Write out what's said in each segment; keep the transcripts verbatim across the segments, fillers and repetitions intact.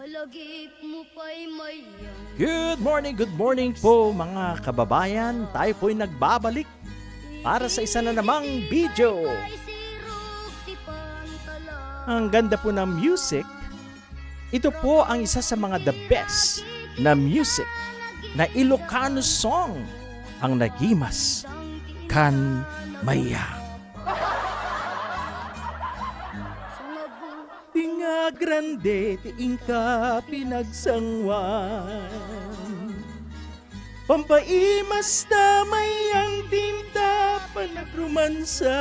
Good morning, good morning po mga kababayan. Tayo po'y nagbabalik para sa isa na namang video. Ang ganda po ng music. Ito po ang isa sa mga the best na music na Ilocano song, ang Nagimas Kan Maya. Tinga grande, tiing ka pinagsangwan. Pampaimas na mayang tinta panagrumansa.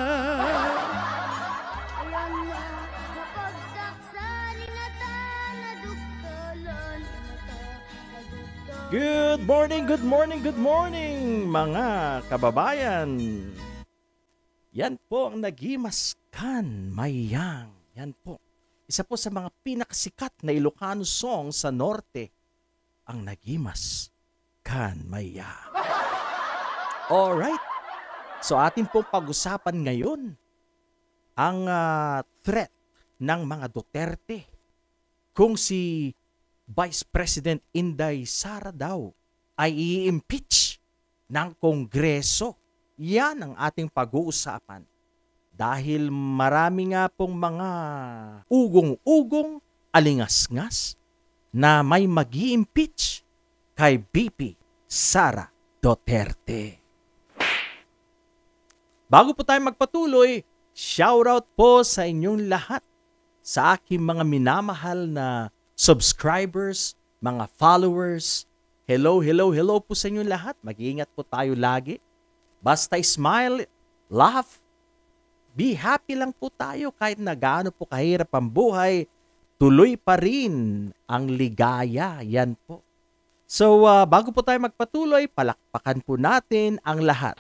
Good morning, good morning, good morning mga kababayan. Yan po ang Nagimas Kan Mayang. Yan po. Isa po sa mga pinakasikat na Ilocano song sa Norte, ang Nagimas Kan Maya. Alright. So atin pong pag-usapan ngayon ang uh, threat ng mga Duterte kung si Vice President Inday Sara daw ay i-impeach ng Kongreso. Yan ang ating pag-uusapan. Dahil marami nga pong mga ugong-ugong, alingas-ngas na may mag-i-impeach kay B P Sara Duterte. Bago po tayo magpatuloy, shoutout po sa inyong lahat, sa aking mga minamahal na subscribers, mga followers. Hello, hello, hello po sa inyong lahat. Mag-iingat po tayo lagi. Basta smile, laugh, be happy lang po tayo kahit na gaano po kahirap ang buhay, tuloy pa rin ang ligaya. Yan po. So, uh, bago po tayo magpatuloy, palakpakan po natin ang lahat.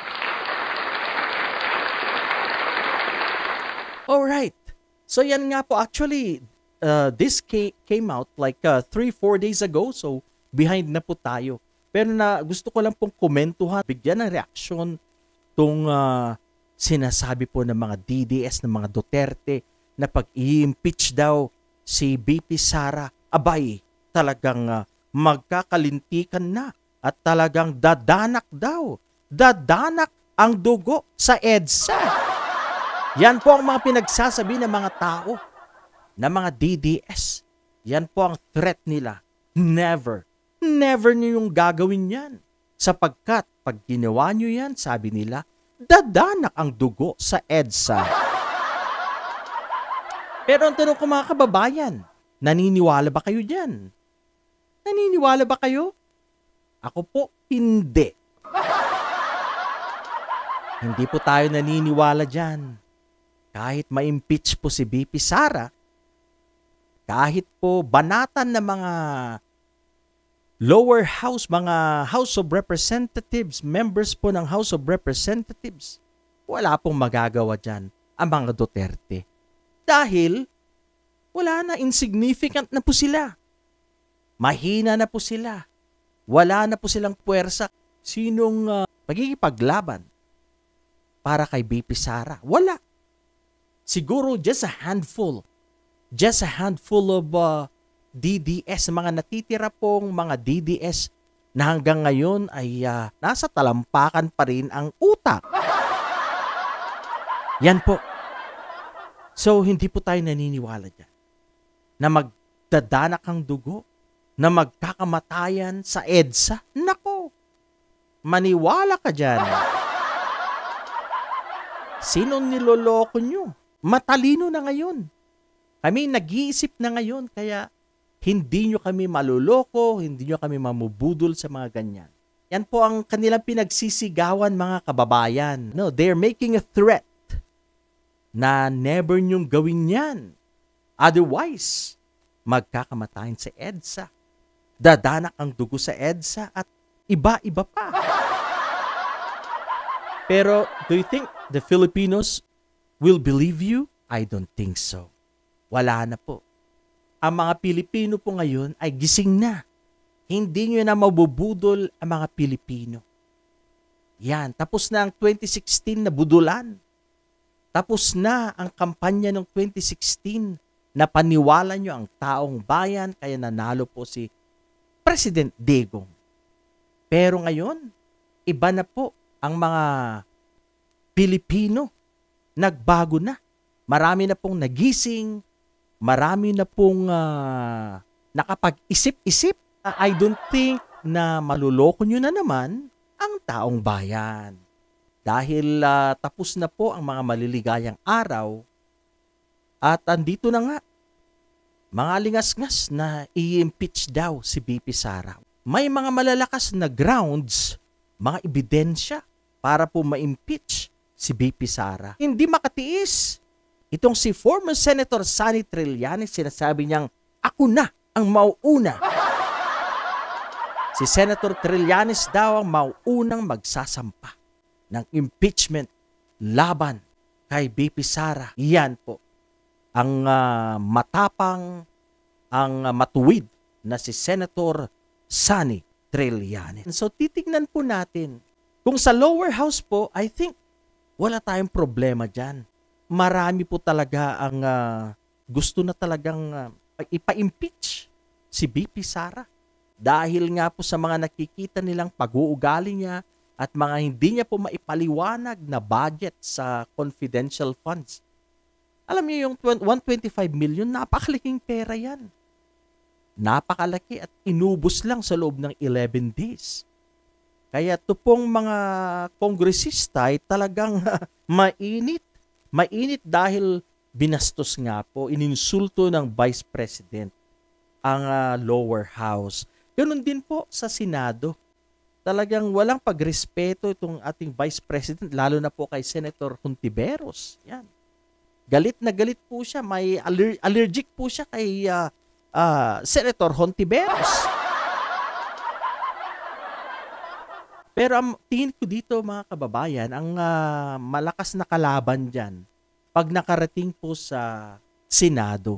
Alright. So, yan nga po. Actually, uh, this came out like uh, three, four days ago. So, behind na po tayo. Pero na gusto ko lang pong komentuhan, bigyan ng reaksyon tong uh, sinasabi po ng mga D D S, ng mga Duterte, na pag i-impeach daw si B P Sara, abay, talagang uh, magkakalintikan na at talagang dadanak daw. Dadanak ang dugo sa EDSA. Yan po ang mga pinagsasabi ng mga tao, ng mga D D S. Yan po ang threat nila. Never, never nyo yung gagawin yan. Sapagkat pag ginawa nyo yan, sabi nila, dadanak ang dugo sa EDSA. Pero ang tanong ko mga kababayan, naniniwala ba kayo dyan? Naniniwala ba kayo? Ako po, hindi. Hindi po tayo naniniwala dyan. Kahit ma-impeach po si B P Sara, kahit po banatan ng mga lower house, mga House of Representatives, members po ng House of Representatives, wala pong magagawa dyan ang mga Duterte. Dahil wala na, insignificant na po sila. Mahina na po sila. Wala na po silang puwersa. Sinong uh, magigipaglaban para kay B P Sara? Wala. Siguro just a handful. Just a handful of uh, D D S, mga natitira pong mga D D S na hanggang ngayon ay uh, nasa talampakan pa rin ang utak. Yan po. So, hindi po tayo naniniwala dyan na magdadanak ang dugo, na magkakamatayan sa EDSA. Nako, maniwala ka dyan. Sino niloloko nyo? Matalino na ngayon. Kami nag-iisip na ngayon, kaya hindi nyo kami maluloko, hindi nyo kami mamubudol sa mga ganyan. Yan po ang kanilang pinagsisigawan mga kababayan. No, they're making a threat na never nyong gawin yan. Otherwise, magkakamatayan sa EDSA. Dadanak ang dugo sa EDSA at iba-iba pa. Pero do you think the Filipinos will believe you? I don't think so. Wala na po. Ang mga Pilipino po ngayon ay gising na. Hindi nyo na mabubudol ang mga Pilipino. Yan, tapos na ang twenty sixteen na budulan. Tapos na ang kampanya ng twenty sixteen Napaniwala nyo ang taong bayan, kaya nanalo po si President Digong. Pero ngayon, iba na po ang mga Pilipino. Nagbago na. Marami na pong nagising, marami na pong uh, nakapag-isip-isip. Uh, I don't think na maluloko nyo na naman ang taong bayan. Dahil uh, tapos na po ang mga maliligayang araw at andito na nga, mga lingas-ngas na i-impeach daw si B P Sara. May mga malalakas na grounds, mga ebidensya para po ma-impeach si B P Sara. Hindi makatiis. Itong si former Senator Sonny Trillanes, sinasabi niyang, ako na ang mauuna. Si Senator Trillanes daw ang mauunang magsasampa ng impeachment laban kay B P Sara. Iyan po ang uh, matapang, ang uh, matuwid na si Senator Sonny Trillanes. So titignan po natin. Kung sa lower house po, I think wala tayong problema dyan. Marami po talaga ang uh, gusto na talagang uh, ipa-impeach si B P Sara. Dahil nga po sa mga nakikita nilang pag-uugali niya at mga hindi niya po maipaliwanag na budget sa confidential funds. Alam niyo yung one hundred twenty-five million, napakalaking pera yan. Napakalaki at inubos lang sa loob ng eleven days. Kaya ito pong mga kongresista ay talagang mainit. Mainit dahil binastos nga po, ininsulto ng Vice President ang uh, lower house. Ganun din po sa Senado. Talagang walang pagrespeto itong ating Vice President, lalo na po kay Senator Hontiveros. Yan. Galit na galit po siya, may aller- allergic po siya kay uh, uh, Senator Hontiveros. Pero ang tingin ko dito mga kababayan, ang uh, malakas na kalaban dyan pag nakarating po sa Senado.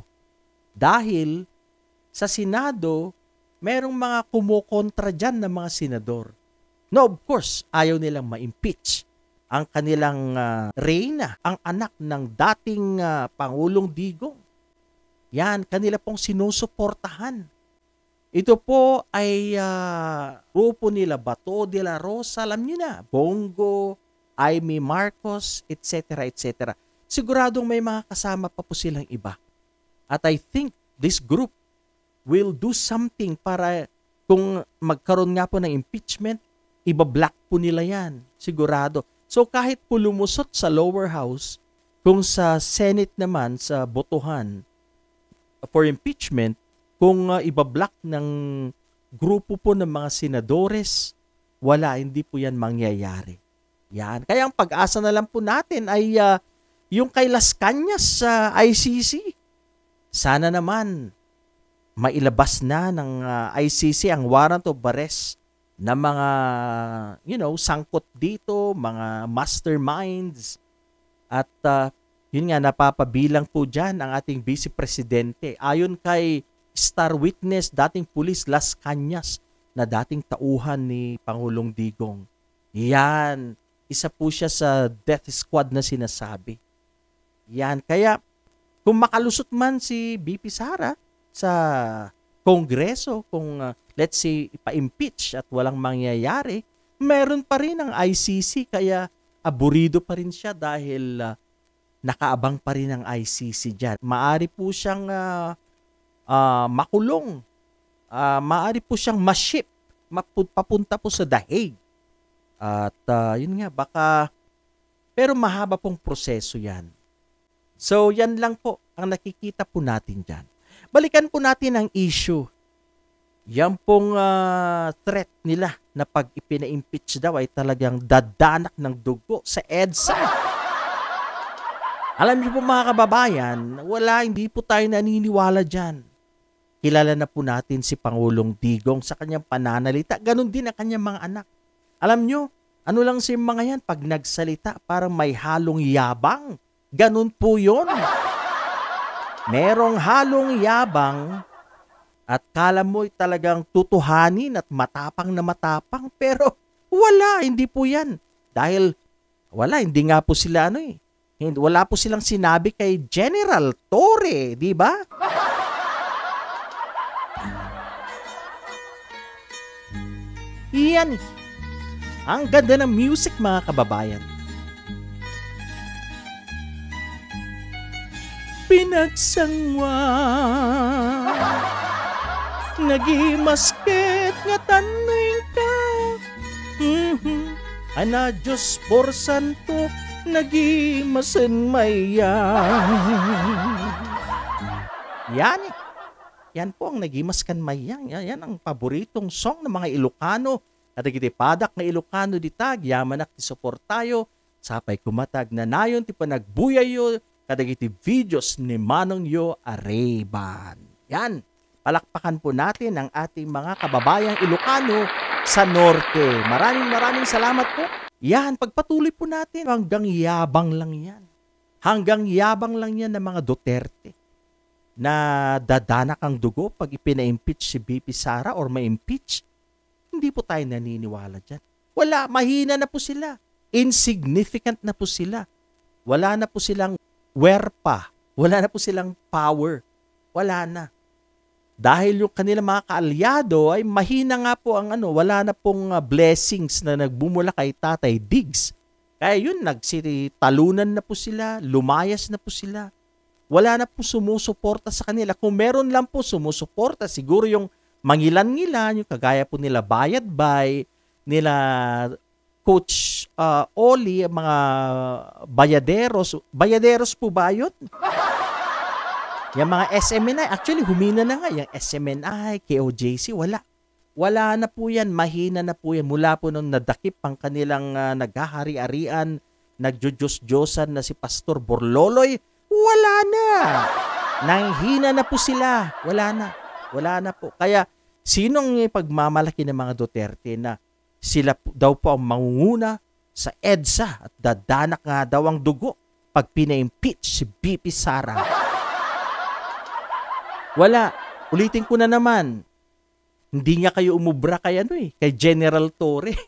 Dahil sa Senado, merong mga kumukontra dyan ng mga senador. No, of course, ayaw nilang ma-impeach ang kanilang uh, reyna, ang anak ng dating uh, Pangulong Digong. Yan, kanila pong sinusuportahan. Ito po ay uh, grupo nila Bato de la Rosa, alam niyo na, Bongo, Amy Marcos, et cetera, et cetera. Siguradong may mga kasama pa po silang iba. At I think this group will do something para kung magkaroon nga po ng impeachment, ibablock po nila yan. Sigurado. So kahit po lumusot sa lower house, kung sa Senate naman, sa botohan for impeachment, kung uh, ibablock ng grupo po ng mga senadores, wala, hindi po yan mangyayari. Yan. Kaya ang pag-asa na lang po natin ay uh, yung kay Las Cañas sa uh, I C C. Sana naman mailabas na ng uh, I C C ang warrant of arrest na mga, you know, sangkot dito, mga masterminds. At uh, yun nga, napapabilang po dyan ang ating Vice Presidente. Ayon kay Star Witness, dating pulis Las Cañas, na dating tauhan ni Pangulong Digong. Yan, isa po siya sa death squad na sinasabi. Yan, kaya kung makalusot man si B P Sara sa Kongreso, kung uh, let's say ipa-impeach at walang mangyayari, meron pa rin ang I C C, kaya aburido pa rin siya dahil uh, nakaabang pa rin ang I C C dyan. Maari po siyang uh, uh, makulong, uh, maari po siyang ma-ship, mapu- papunta po sa The Hague. At uh, yun nga, baka, pero mahaba pong proseso yan. So yan lang po ang nakikita po natin dyan. Balikan po natin ang issue. Yan pong uh, threat nila na pag ipina-impeach daw ay talagang dadanak ng dugo sa EDSA. Alam niyo po mga kababayan, wala, hindi po tayo naniniwala dyan. Kilala na po natin si Pangulong Digong sa kanyang pananalita. Ganon din ang kanyang mga anak. Alam niyo, ano lang si mga yan, pag nagsalita parang may halong yabang. Ganon po yun. Merong halong yabang at kala mo talagang tutuhanin at matapang na matapang, pero wala, hindi po yan. Dahil wala, hindi nga po sila ano eh. Hindi, wala po silang sinabi kay General Torre, di ba? Iyan. Ang ganda ng music, mga kababayan. Pinagsangwa nagimasket nga tanwing ka. Mm-hmm. Ana Diyos por santo nagimasen mayang. Yan eh. Yan po ang nagimaskan mayang. Yan, yan ang paboritong song ng mga Ilocano. Kadagitipadak na Ilocano ditag, yamanak ti suportayo, sapay kumatag na nayon ti panagbuyayo, kadagiti videos ni Manong Yo Areban. Yan. Palakpakan po natin ang ating mga kababayang Ilocano sa Norte. Maraming maraming salamat po. Yan, pagpatuloy po natin. Hanggang yabang lang yan. Hanggang yabang lang yan ng mga Duterte na dadanak ang dugo pag ipina-impeach si B P Sara or ma-impeach. Hindi po tayo naniniwala dyan. Wala, mahina na po sila. Insignificant na po sila. Wala na po silang werpa. Wala na po silang power. Wala na. Dahil yung kanilang mga kaalyado ay mahina nga po ang ano, wala na pong uh, blessings na nagbumula kay Tatay Diggs. Kaya yun, nagsitalunan na po sila, lumayas na po sila. Wala na po sumusuporta sa kanila. Kung meron lang po sumusuporta, siguro yung mangilan-ngilan, yung kagaya po nila Bayadbay, nila Coach uh, Oli, mga bayaderos. Bayaderos po ba yun? Yung mga S M N I, actually humina na nga. Yung S M N I, K O J C, wala. Wala na po yan, mahina na po yan. Mula po nung nadakip ang kanilang uh, naghahari-arian, nagjujos-josan na si Pastor Borloloy, wala na. Nanghina na po sila. Wala na. Wala na po. Kaya, sinong pagmamalaki ng mga Duterte na sila daw po ang mangunguna sa EDSA at dadanak nga daw ang dugo pag pina-impeach si B P Sara? Wala. Ulitin ko na naman. Hindi nga kayo umubra kay ano eh, kay General Torre.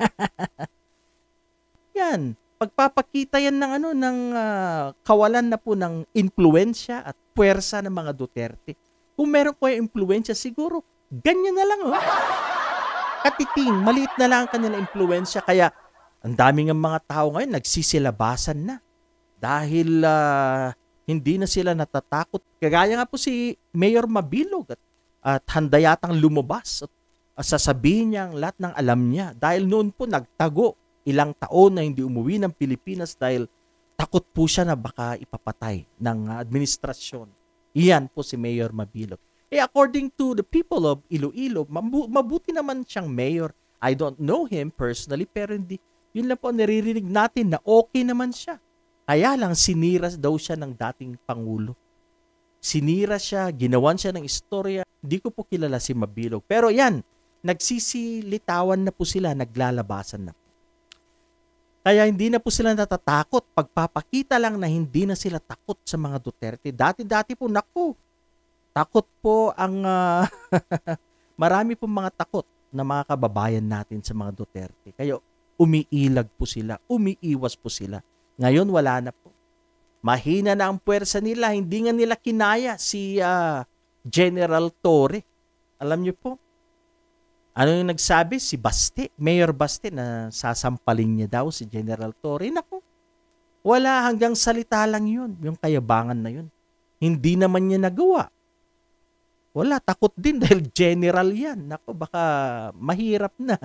Yan. Pagpapakita yan ng ano ng uh, kawalan na po ng impluwensya at puwersa ng mga Duterte. Kung meron ko yung impluwensya, siguro ganyan na lang oh. Katiting, maliit na lang ang kanilang impluwensya. Kaya ang daming ng mga tao ngayon nagsisilabasan na. Dahil uh, hindi na sila natatakot. Kagaya nga po si Mayor Mabilog at, at handa yatang lumabas at, at sasabihin niya ang lahat ng alam niya. Dahil noon po nagtago ilang taon na hindi umuwi ng Pilipinas dahil takot po siya na baka ipapatay ng administrasyon. Iyan po si Mayor Mabilog. Eh according to the people of Iloilo, mabu- mabuti naman siyang mayor. I don't know him personally pero hindi, yun lang po naririnig natin na okay naman siya. Kaya lang sinira daw siya ng dating Pangulo. Sinira siya, ginawan siya ng istorya. Hindi ko po kilala si Mabilog. Pero yan, nagsisilitawan na po sila, naglalabasan na po. Kaya hindi na po sila natatakot. Pagpapakita lang na hindi na sila takot sa mga Duterte. Dati-dati po, naku, takot po ang, uh, marami po mga takot na mga kababayan natin sa mga Duterte. Kaya umiilag po sila, umiiwas po sila. Ngayon wala na po. Mahina na ang puwersa nila. Hindi nga nila kinaya si uh, General Torre. Alam niyo po, ano yung nagsabi? Si Baste, Mayor Baste na sasampalin niya daw si General Torre. Naku, wala, hanggang salita lang yun. Yung kayabangan na yun. Hindi naman niya nagawa. Wala, takot din dahil general yan. Naku, baka mahirap na.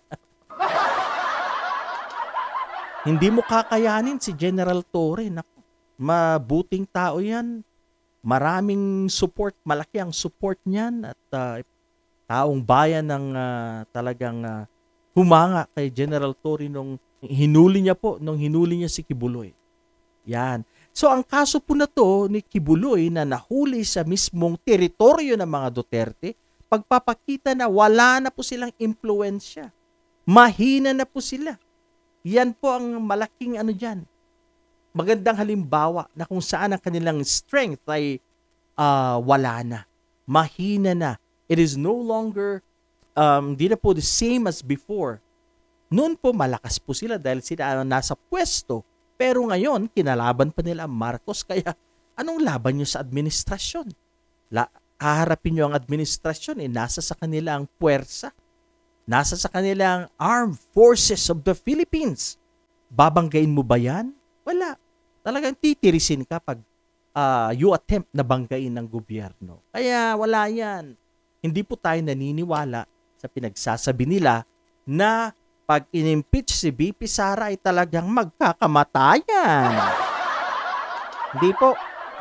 Hindi mo kakayanin si General Torre. Naku, mabuting tao yan. Maraming support, malaki ang support niyan at uh, taong bayan ng uh, talagang uh, humanga kay General Torre nung hinuli niya po, nung hinuli niya si Kibuloy. Yan. So ang kaso po na to ni Kibuloy na nahuli sa mismong teritoryo ng mga Duterte, pagpapakita na wala na po silang impluwensya. Mahina na po sila. Yan po ang malaking ano dyan. Magandang halimbawa na kung saan ang kanilang strength ay uh, wala na. Mahina na. It is no longer, um, di na po the same as before. Noon po malakas po sila dahil sila nasa pwesto. Pero ngayon, kinalaban pa nila ang Marcos, kaya anong laban nyo sa administrasyon? La, haharapin nyo ang administrasyon, eh, nasa sa kanila ang puwersa. Nasa sa kanila ang Armed Forces of the Philippines. Babanggain mo ba yan? Wala. Talagang titirisin ka pag uh, you attempt na banggain ng gobyerno. Kaya wala yan. Hindi po tayo naniniwala sa pinagsasabi nila na pag in-impeach si B P Sara ay talagang magkakamatayan. Hindi po.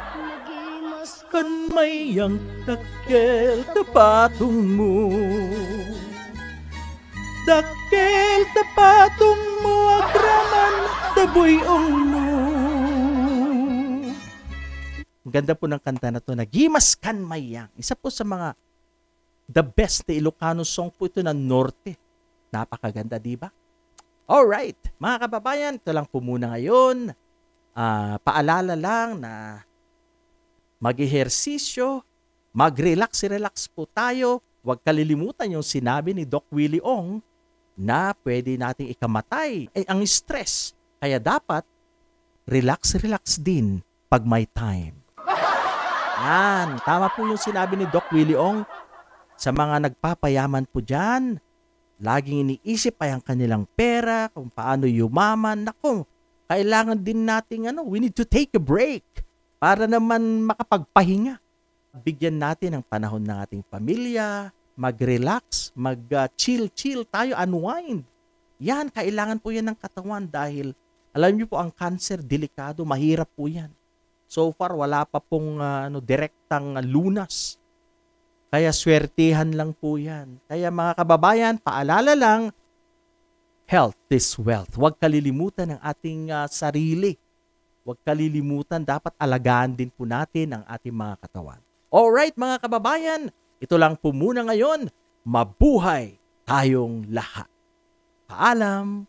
Kan mayang takkel tapatong mo, dakkel tapatong mo agraman tabuyong mo. Ang ganda po ng kanta na to, Nagimas Kan Mayang. Isa po sa mga the best na Ilocano song po ito ng Norte. Napakaganda, di ba? Alright, mga kababayan, ito lang po muna ngayon. Uh, paalala lang na mag-ehersisyo, mag-relax-relax po tayo. Huwag kalilimutan yung sinabi ni Doc Willie Ong na pwede nating ikamatay ay ang stress. Kaya dapat relax-relax din pag may time. Yan, tama po yung sinabi ni Doc Willie Ong. Sa mga nagpapayaman po dyan, laging iniisip ay ang kanilang pera, kung paano yumaman. Naku, kailangan din nating, ano, we need to take a break para naman makapagpahinga. Bigyan natin ang panahon ng ating pamilya, mag-relax, mag-chill-chill tayo, unwind. Yan, kailangan po yan ng katawan dahil alam niyo po ang cancer, delikado, mahirap po yan. So far, wala pa pong uh, ano, direktang lunas. Kaya swertihan lang po yan. Kaya mga kababayan, paalala lang, health is wealth. Huwag kalilimutan ang ating uh, sarili. Huwag kalilimutan, dapat alagaan din po natin ang ating mga katawan. Alright mga kababayan, ito lang po muna ngayon. Mabuhay tayong lahat. Paalam!